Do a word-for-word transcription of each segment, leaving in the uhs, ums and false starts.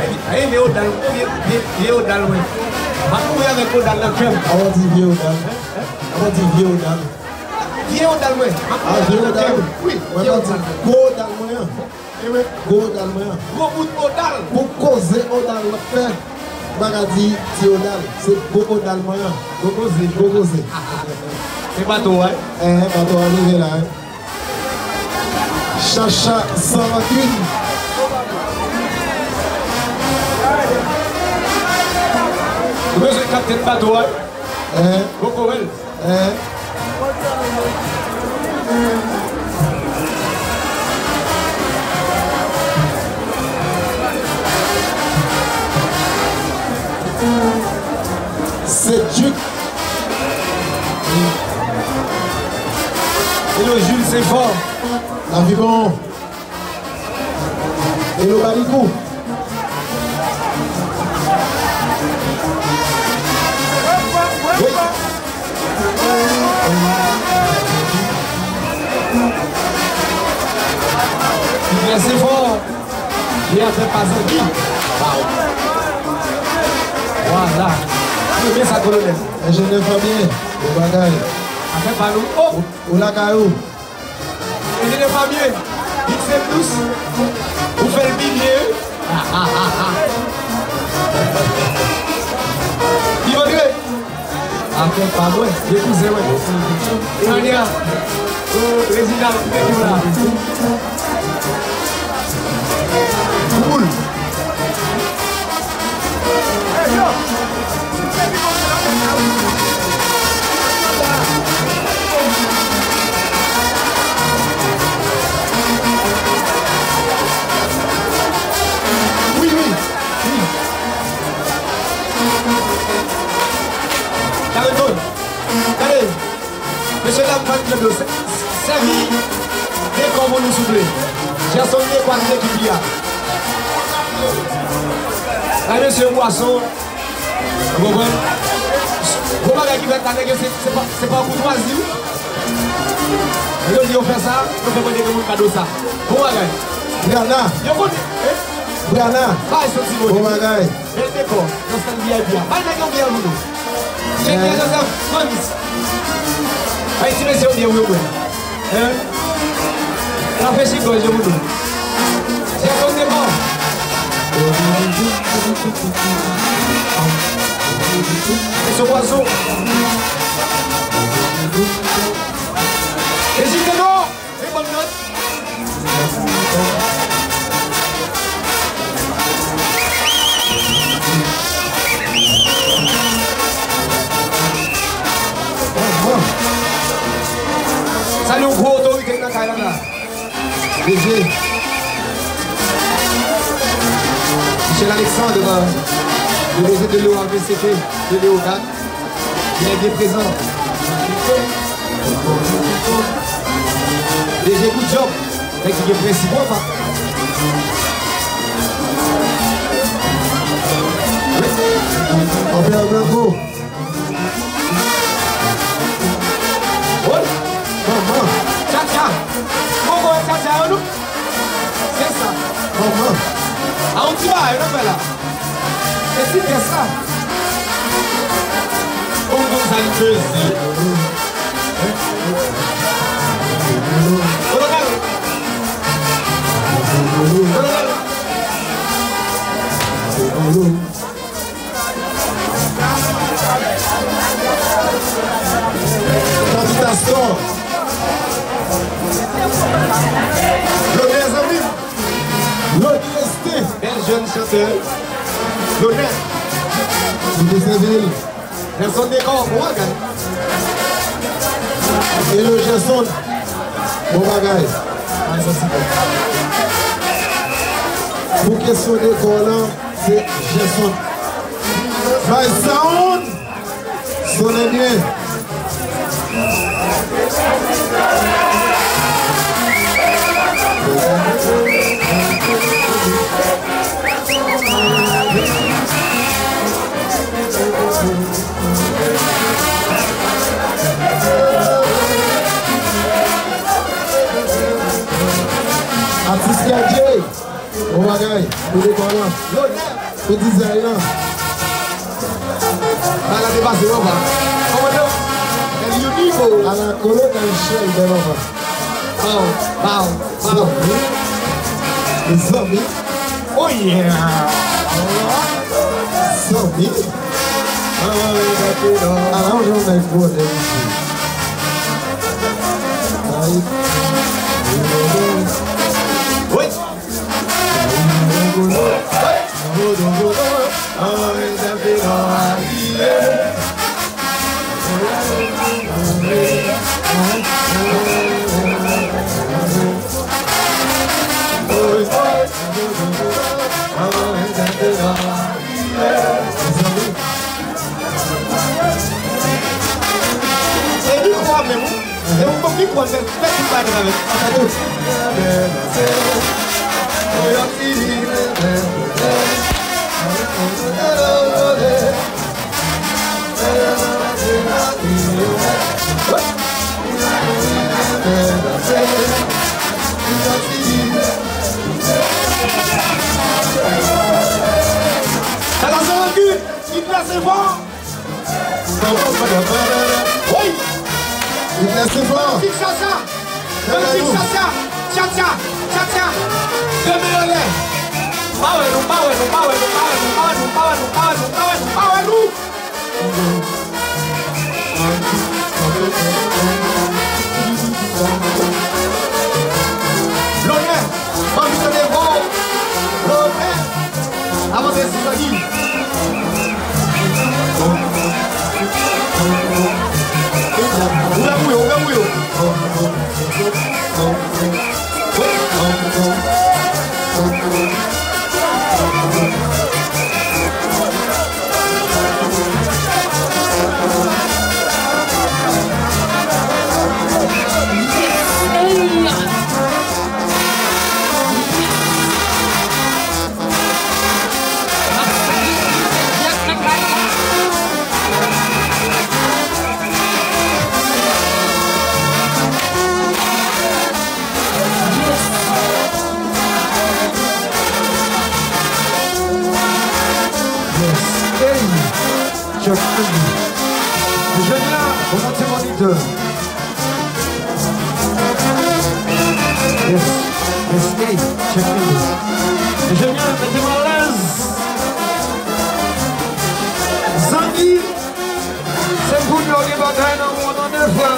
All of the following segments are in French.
Aïe, mais au-delà, il est au-delà, oui. Maintenant, avec au-delà, le crème. On dit vieux au-delà. On dit vieux au-delà. Vieux au-delà, oui. Ah, vieux au-delà. Oui, on dit go au-delà moyen. Go au-delà moyen. Gros bout au-delà. Pour causer au-delà le fait. Bagadi, c'est au-delà. C'est go au-delà moyen. Go causer, go causer. C'est bateau, hein? Eh, bateau arrivé là. Chacha sans rancune. Vous avez capté le bateau, hein? Eh. Cocorel. Eh. C'est Duc. Hello Jules, c'est fort. La vie bon. Hello Balicou. Oui. C'est fort. Il a fait passer qui? Voilà. C'est bien ça, colonel. Ingénieur Fabien, au bagage. Après, pas nous. Oh! Ou la caillou. Ingénieur Fabien, il fait plus. Vous faites le milieu. Ah ah ah ah. Il va dire. Après, pas loin. J'ai poussé, ouais. Mania. Président, c'est là. Cool. Oui, oui, oui. Carrément. Allez. Monsieur Dame, fan de servi. Dès qu'on va nous souffler. J'ai sonné quoi l'équipe hier. Allez, monsieur Boisson. Vous comprenez? Vous voyez qui va être avec c'est pas c'est pas courtoisie. Et on fait ça, on fait monter comme un cadeau ça. Vous voyez? Brianna. Yo connais. Brianna. Pas ce petit mot. Bon bagage. Et d'accord. Dans cette vie bien. Pas de bien nous. J'ai bien Joseph Mamis. Allez, si monsieur bien vous. Hein? La pêche quoi je vous. J'ai donné bon. Et ce oiseau. Et si t'es non, et bonne note. Salut au gros autorité dans la Thaïlande. D G. Michel Alexandre, le D G de l'O A V C T, de Léodat, il est bien présent. D G, good job. L'équipe est principale. Robert Blanco. Maman. Tcha-tcha. Comment est tcha-tcha, nous? C'est ça. Maman. Ah, on t'y va, on va là. Et si c'est ça? On va s'en faire. Candidature. L'honneur, amis. L'honnêteté. Bel jeune chanteur. L'honneur. De Séville. Nelson Décor, pour moi, Et le Gerson. Bon bagage. Pour question d'école, c'est Gerson. My sound. Sonnez bien. Artiste Gadier. On va bagaille. Pour les colons. Petit Zayan. À la dépassée, on va. Comment elle est unique. À la colo dans le chien de l'homme. Wow, wow, wow. Les amis. Oh yeah. Amis. Alors, j'en ai pour les oui. É um pouquinho quando você vai ficar na minha tá lançando aqui, e pra ser bom. Oi! Il laisse fort. Petit chacha, petit chacha, chacha, chacha, demi-relais. Power, no power, no power, no power, no power, no power, no power, no power, no power, no. L'honneur, quand vous allez voir, l'honneur, avant de se dire. Uga muyo, uga muyo. Je viens remonter mon leader. Yes, yes, hey, check it. Je viens mettre à l'aise. Zandi, c'est pour nous qui bagaille dans le monde en effet.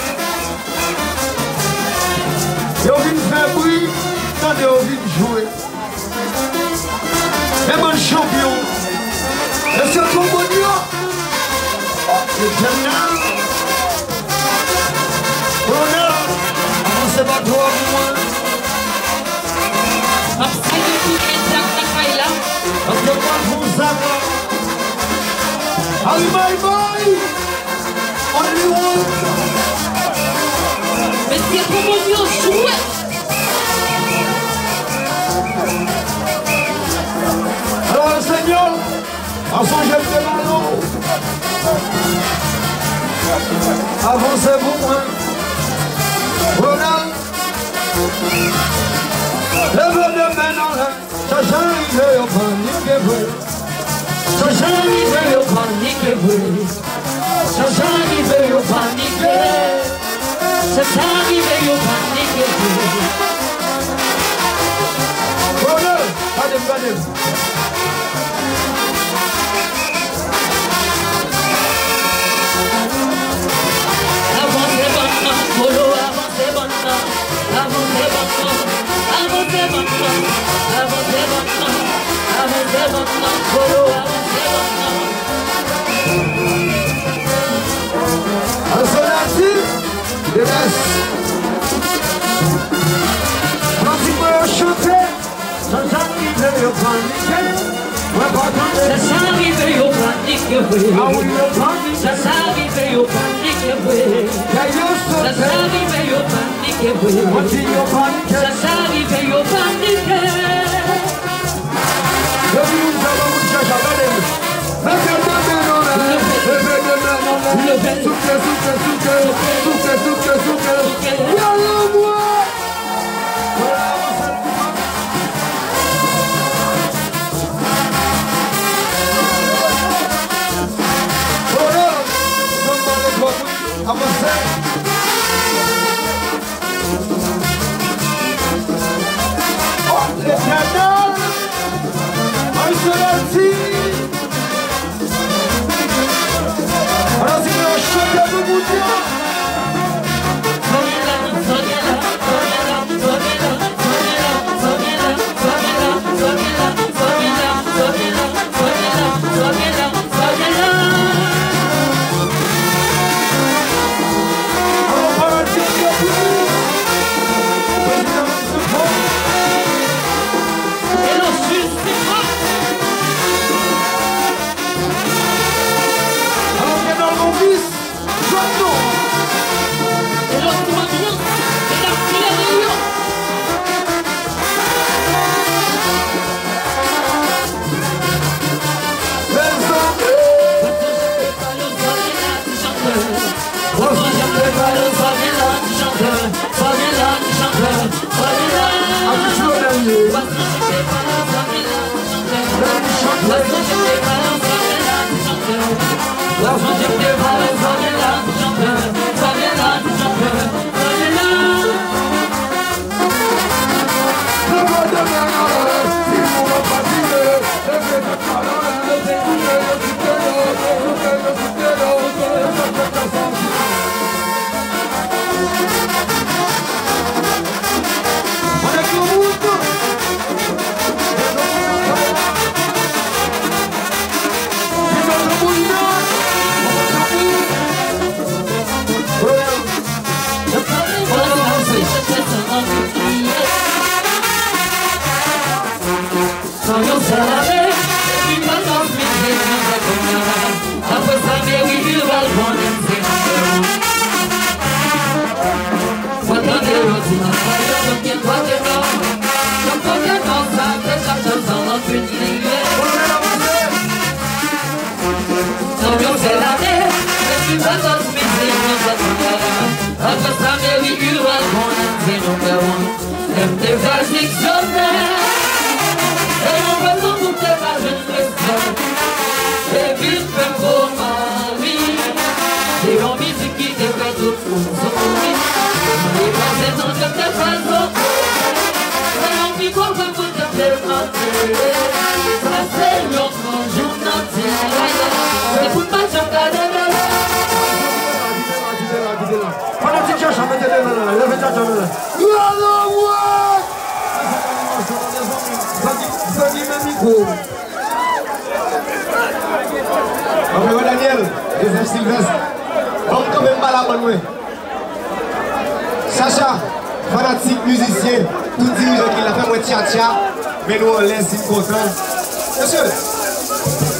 Ils viennent faire bruit, quand ils viennent jouer. Les bons champions. Et c'est ton bon Dieu. Éternel, honneur, on se bat toi pour moi. Après moi, vous avez. Allez, bye bye. On est loin. Mais c'est pour mon Dieu, chouette. Alors, le Seigneur, en son jeu de ballon. Avancez pour moi. Ronald. Lève le main dans l'air. Ça j'arrive au panique et brûle. Ça j'arrive au panique et brûle. Ça j'arrive au panique. Ça j'arrive au panique et brûle. Ronald, allez, allez. Daniel, Joseph Sylvestre, on quand même pas la bonne. Sacha, fanatique musicien, tout dirigeant qui l'a fait moi tia tia, mais nous on laisse une content. Monsieur.